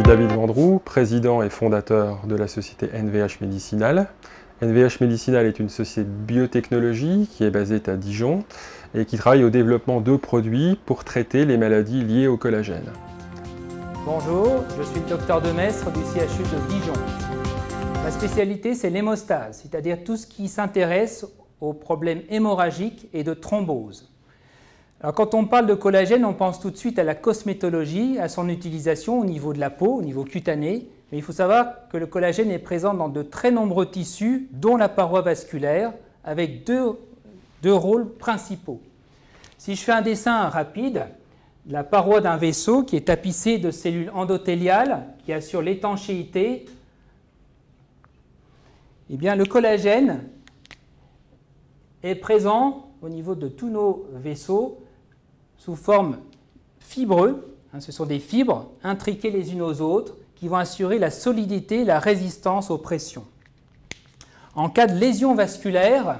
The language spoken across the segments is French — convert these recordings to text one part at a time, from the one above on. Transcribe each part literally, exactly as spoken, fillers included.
David Vendroux, président et fondateur de la société N V H Médicinal. N V H Médicinal est une société de biotechnologie qui est basée à Dijon et qui travaille au développement de produits pour traiter les maladies liées au collagène. Bonjour, je suis le docteur Demestre du C H U de Dijon. Ma spécialité, c'est l'hémostase, c'est-à-dire tout ce qui s'intéresse aux problèmes hémorragiques et de thrombose. Alors, quand on parle de collagène, on pense tout de suite à la cosmétologie, à son utilisation au niveau de la peau, au niveau cutané. Mais il faut savoir que le collagène est présent dans de très nombreux tissus, dont la paroi vasculaire, avec deux, deux rôles principaux. Si je fais un dessin rapide, la paroi d'un vaisseau qui est tapissée de cellules endothéliales qui assurent l'étanchéité, eh bien, le collagène est présent au niveau de tous nos vaisseaux sous forme fibreuse. Ce sont des fibres intriquées les unes aux autres qui vont assurer la solidité et la résistance aux pressions. En cas de lésion vasculaire,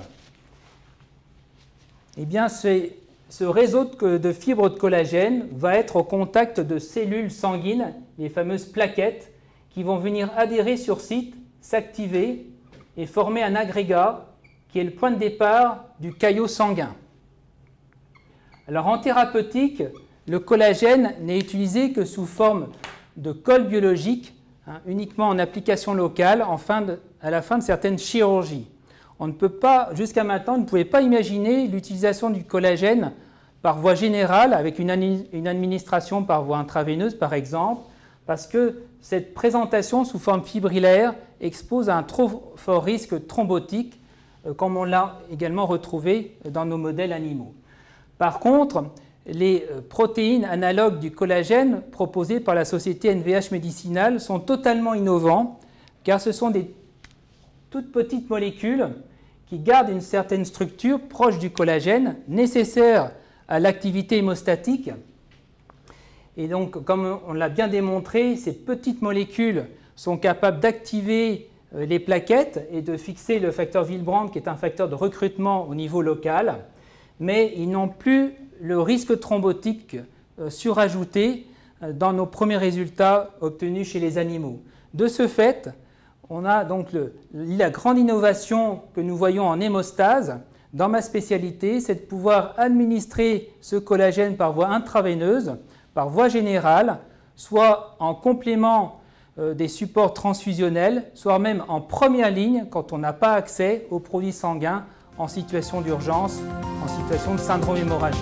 eh bien, ce réseau de fibres de collagène va être au contact de cellules sanguines, les fameuses plaquettes, qui vont venir adhérer sur site, s'activer et former un agrégat qui est le point de départ du caillot sanguin. Alors en thérapeutique, le collagène n'est utilisé que sous forme de colle biologique, hein, uniquement en application locale en fin de, à la fin de certaines chirurgies. On ne peut pas, jusqu'à maintenant, on ne pouvait pas imaginer l'utilisation du collagène par voie générale, avec une, une administration par voie intraveineuse par exemple, parce que cette présentation sous forme fibrillaire expose à un trop fort risque thrombotique, euh, comme on l'a également retrouvé dans nos modèles animaux. Par contre, les protéines analogues du collagène proposées par la société N V H Médicinal sont totalement innovants, car ce sont des toutes petites molécules qui gardent une certaine structure proche du collagène, nécessaire à l'activité hémostatique. Et donc, comme on l'a bien démontré, ces petites molécules sont capables d'activer les plaquettes et de fixer le facteur Willebrand, qui est un facteur de recrutement au niveau local, mais ils n'ont plus le risque thrombotique surajouté dans nos premiers résultats obtenus chez les animaux. De ce fait, on a donc le, la grande innovation que nous voyons en hémostase. Dans ma spécialité, c'est de pouvoir administrer ce collagène par voie intraveineuse, par voie générale, soit en complément euh, des supports transfusionnels, soit même en première ligne quand on n'a pas accès aux produits sanguins en situation d'urgence, en situation de syndrome hémorragique.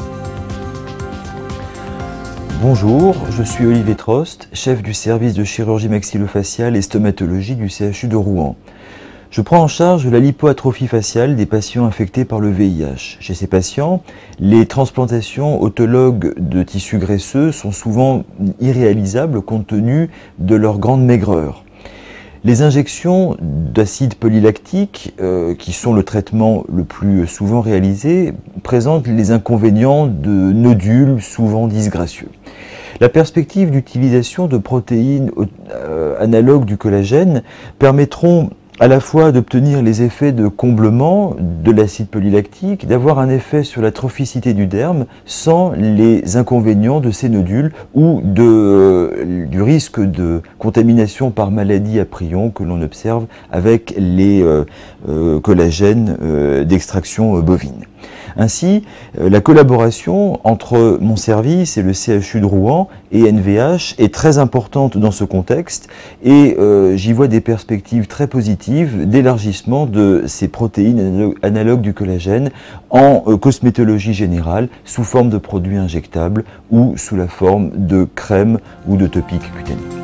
Bonjour, je suis Olivier Trost, chef du service de chirurgie maxillofaciale et stomatologie du C H U de Rouen. Je prends en charge la lipoatrophie faciale des patients infectés par le V I H. Chez ces patients, les transplantations autologues de tissus graisseux sont souvent irréalisables compte tenu de leur grande maigreur. Les injections d'acide polylactique, euh, qui sont le traitement le plus souvent réalisé, présentent les inconvénients de nodules souvent disgracieux. La perspective d'utilisation de protéines euh, analogues du collagène permettront à la fois d'obtenir les effets de comblement de l'acide polylactique, d'avoir un effet sur la trophicité du derme sans les inconvénients de ces nodules ou de, euh, du risque de contamination par maladie à prion que l'on observe avec les euh, euh, collagènes euh, d'extraction bovine. Ainsi, la collaboration entre mon service et le C H U de Rouen et N V H est très importante dans ce contexte et euh, j'y vois des perspectives très positives d'élargissement de ces protéines analogues du collagène en euh, cosmétologie générale sous forme de produits injectables ou sous la forme de crèmes ou de topiques cutanés.